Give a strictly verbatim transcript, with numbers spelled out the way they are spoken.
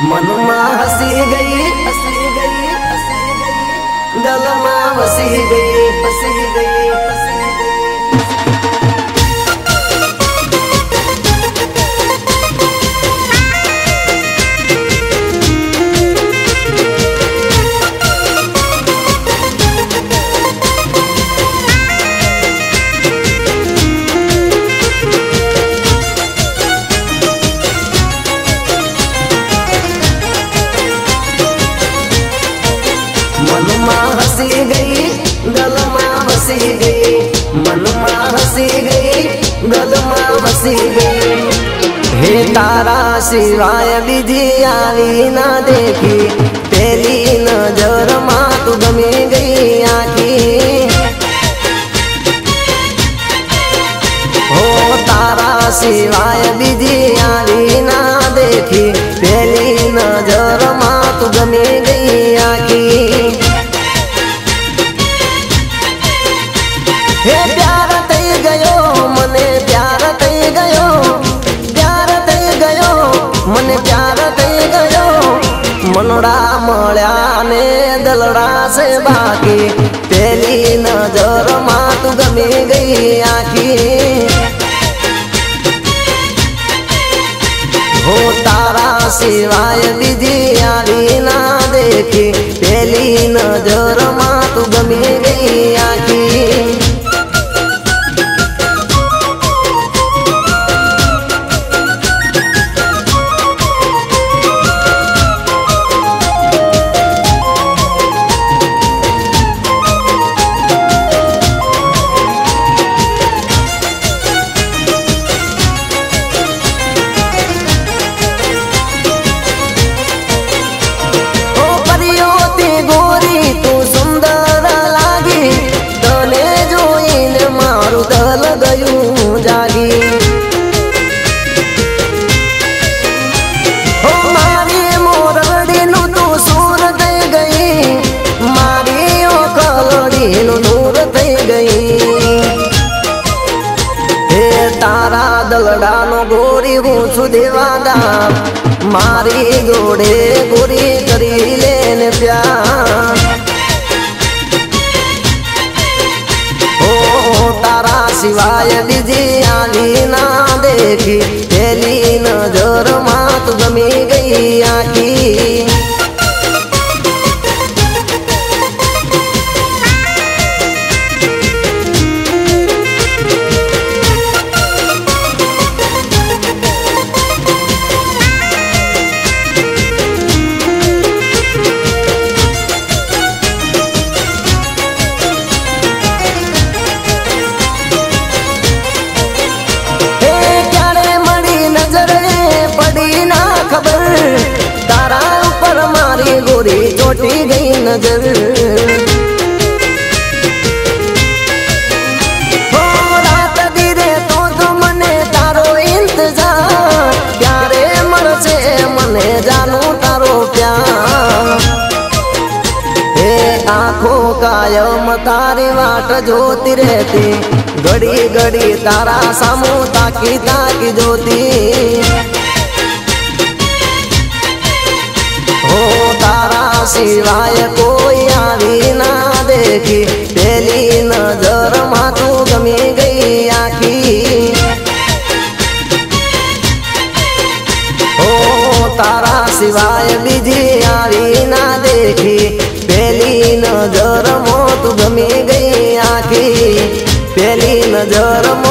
मन में हंसी गई हंसी गई हंसी गई, दिल में बसी गई बसी गई बसी गई। मन में हंसी गई दिल में बसी गई, मन में हंसी गई दिल में बसी गई। हे तारा सिवाय बीजी आई ना देखी, तेरी नजर में तू गमी गई आखी। हो तारा सिवाय बीजी आई ना देखी, तेरी नजर में तू गमी गई आखी। हे प्यार थई गयो मने प्यार थई गयो, प्यार थई गयो मने प्यार थई गयो। मनोड़ा मळ्या ने दलड़ा से बाकी, तेरी नजर में तू गमी गई आखी। हो तारा सिवाय बीजी आई ना देखी, तेरी नजर में तू गमी गई आखी। जागी हो मारी मोरड़ी नु तू सूर दे गई, मारी ओ कलड़ी नु नूर दे गई। हे तारा दलड़ा नो गोरी हूँ छु देवादा, मारी गोड़े गोरी करी लेन प्यार। तारा सिवाय बीजी आई ना देखी, तेरी नजर में तू गमी गई आखी। तारा ऊपर मारी गोरी चोटी गई नजर। हो रात धीरे तो तो मने तारो इंतजार, प्यारे मन से मने जानू तारो प्यार। हे आंखों कायम तारी वाट जोती रहती, घड़ी घड़ी तारा सामू ताकी ताकी जोती। हो तारा सिवाय कोई आवी ना देखी, तेरी नजर में तू गमी गई आखी। हो तारा सिवाय बीजी आवी ना देखी, तेरी नजर में तू गमी गई आखी। तेरी नजर